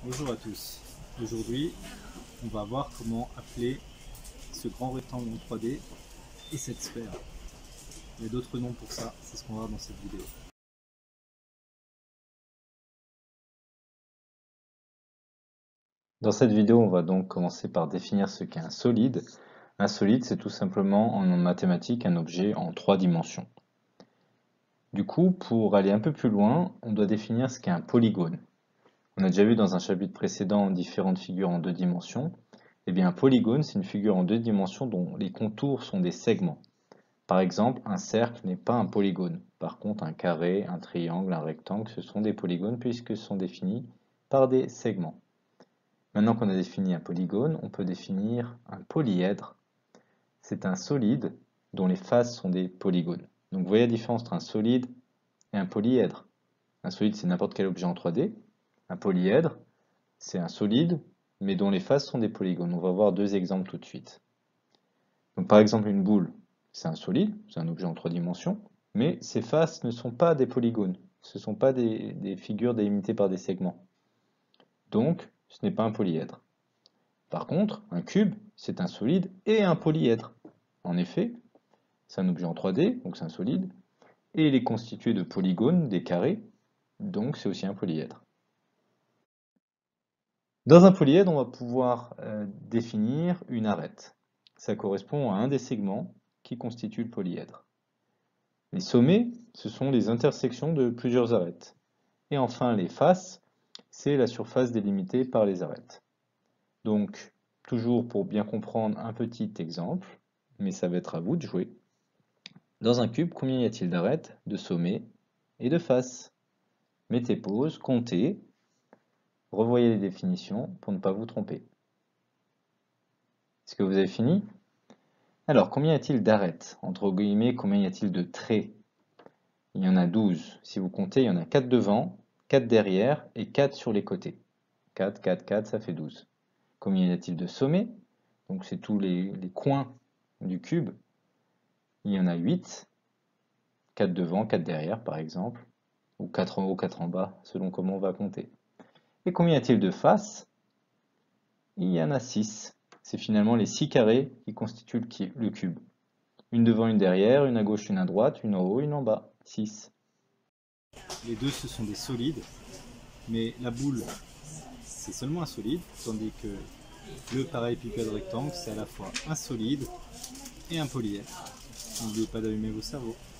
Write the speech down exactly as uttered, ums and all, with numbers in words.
Bonjour à tous. Aujourd'hui, on va voir comment appeler ce grand rectangle en trois D et cette sphère. Il y a d'autres noms pour ça, c'est ce qu'on va voir dans cette vidéo. Dans cette vidéo, on va donc commencer par définir ce qu'est un solide. Un solide, c'est tout simplement en mathématiques un objet en trois dimensions. Du coup, pour aller un peu plus loin, on doit définir ce qu'est un polygone. On a déjà vu dans un chapitre précédent différentes figures en deux dimensions. Eh bien, un polygone, c'est une figure en deux dimensions dont les contours sont des segments. Par exemple, un cercle n'est pas un polygone. Par contre, un carré, un triangle, un rectangle, ce sont des polygones puisque ce sont définis par des segments. Maintenant qu'on a défini un polygone, on peut définir un polyèdre. C'est un solide dont les faces sont des polygones. Donc vous voyez la différence entre un solide et un polyèdre. Un solide, c'est n'importe quel objet en trois D. Un polyèdre, c'est un solide, mais dont les faces sont des polygones. On va voir deux exemples tout de suite. Donc par exemple, une boule, c'est un solide, c'est un objet en trois dimensions, mais ses faces ne sont pas des polygones. Ce ne sont pas des, des figures délimitées par des segments. Donc, ce n'est pas un polyèdre. Par contre, un cube, c'est un solide et un polyèdre. En effet, c'est un objet en trois D, donc c'est un solide, et il est constitué de polygones, des carrés, donc c'est aussi un polyèdre. Dans un polyèdre, on va pouvoir euh, définir une arête. Ça correspond à un des segments qui constitue le polyèdre. Les sommets, ce sont les intersections de plusieurs arêtes. Et enfin, les faces, c'est la surface délimitée par les arêtes. Donc, toujours pour bien comprendre un petit exemple, mais ça va être à vous de jouer. Dans un cube, combien y a-t-il d'arêtes, de sommets et de faces? Mettez pause, comptez, revoyez les définitions pour ne pas vous tromper. Est-ce que vous avez fini? Alors, combien y a-t-il d'arêtes? Entre guillemets, combien y a-t-il de traits? Il y en a douze. Si vous comptez, il y en a quatre devant, quatre derrière et quatre sur les côtés. quatre, quatre, quatre, ça fait douze. Combien y a-t-il de sommets? Donc c'est tous les, les coins du cube. Il y en a huit. quatre devant, quatre derrière par exemple. Ou quatre en haut, quatre en bas, selon comment on va compter. Et combien y a-t-il de faces? Il y en a six. C'est finalement les six carrés qui constituent le cube. Une devant, une derrière, une à gauche, une à droite, une en haut, une en bas. six. Les deux, ce sont des solides, mais la boule, c'est seulement un solide, tandis que le parallélépipède rectangle, c'est à la fois un solide et un polyèdre. N'oubliez pas d'allumer vos cerveaux.